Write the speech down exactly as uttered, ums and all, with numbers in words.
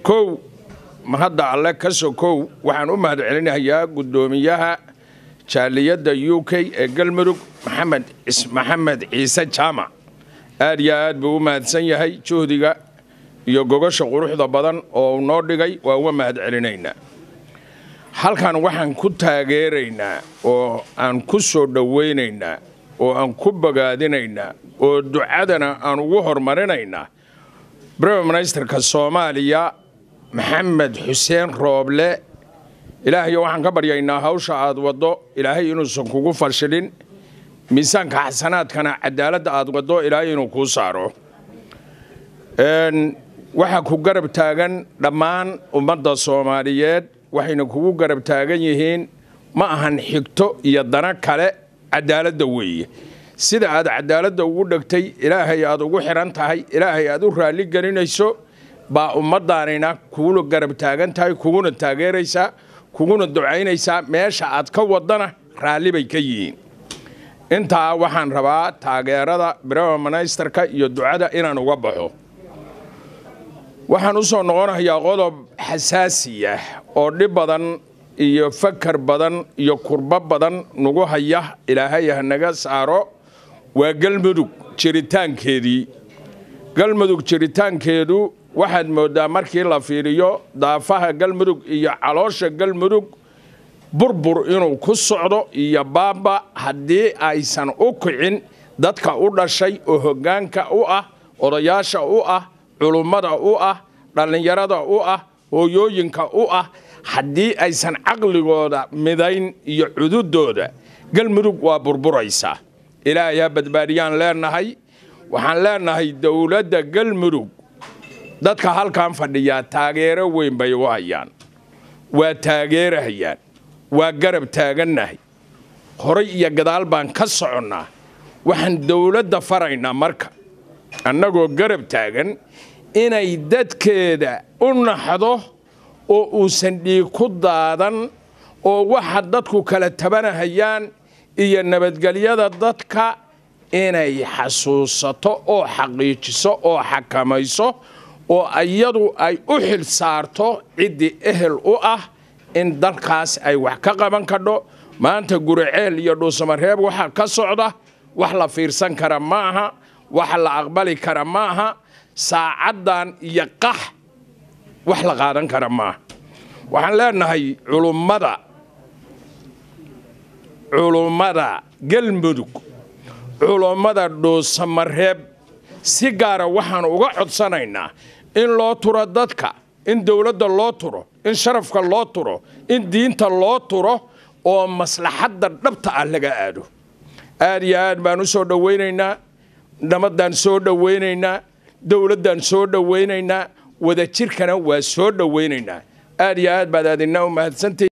كو ما هذا على كسو كو وحن أم هذا علينا هي قدوميها شالية يوكي قلمرك محمد اسم محمد عيسى جامع أرياد بوماد سنية هي شو دقة يوجوش قروح ذا بدن أو نور دقي وهو ما هذا علينا هل كان وحن كتها غيرنا أو أن كسر دويننا أو أن كبجا ديننا أو دعادنا أن وهر مرينا بريم منستر كالصومالية محمد حسين روبله إلهي وحن كبر يينا هوش عاد وضو إلهي إنه سكوكو فرشلين ميزان كحسنات كان عدالة عاد وضو إلهي إنه كوسارو إن وحن كوجرب تاجن لمان ومدة الصوماليات وحين كوجرب تاجن يهين ما هن حكتو يدنا كله عدالة دوية سيد عاد عدالة دوودك تي إلهي عاد وحرن تهاي إلهي عاد ورالي جرين يسوع با ummaddaanina kuulo garab taagan tahay kuuna taageeraysa kuuna ducaynaysa meesha aad ka wadana raali bay ka yihiin inta waxaan rabaa taageerada Prime Ministerka iyo ducada inaan uga baxo waxaan u soo noqonayaa qodob xasaasi ah oo dhib badan iyo fakar badan iyo kurba badan nagu haya Ilaahay hanaga saaro waa galmudug jiritaankeedii galmudug jiritaankeedu waxaad moodaa markii la fiiriyo daafaha galmudug iyo caloosha galmudug burbur inuu ku socdo iyo baaba haddii aysan u kicin dadka u dhashay oo hoggaanka u ah odayaasha u ah culummada u ah dhalinyarada u ah hooyooyinka u ah haddii aysan caqligooda midayn iyo cududooda galmudug waa burburaysaa ilaahay badbaadiyaan leenahay waxaan leenahay dawladda galmudug dadka halkan fadhiya taageero weyn bay u hayaan waa taageerayaan waa garab taaganahay horay iyo gadaal baan ka soconnaa waxaan dawladda faraynaa marka annagoo garab taagan inay dadkeeda u naxdo oo uusan dhiig ku daadan oo waxa dadku kala tabanahayaan iyo nabadgelyada dadka inay xasuusato oo xaqiijiso oo xakamayso oo ayadu ay u xil saarto cidi ehel u ah in dalkaas ay wax ka qaban kadho maanta guriceel iyo dhuusamareeb waxa ka socda wax la fiirsan kara maaha wax la aqbali kara maaha saacadan iyo qax wax la qaadan kara maaha waxaan leenahay culummada culummada galmudug culummada dhuusamareeb si gaara waxaan uga codsanaynaa in loo turo dadka in dawladda loo turo in sharafka loo turo in diinta loo turo oo maslaxadda dhabta ah laga aado aad iyo aad baan u soo dhawaynaynaa nabadaan soo dhawaynaynaa dawladdan soo dhawaynaynaa wada jirkana waa soo dhawaynaynaa aad iyo aad baad aadina u mahadsantahay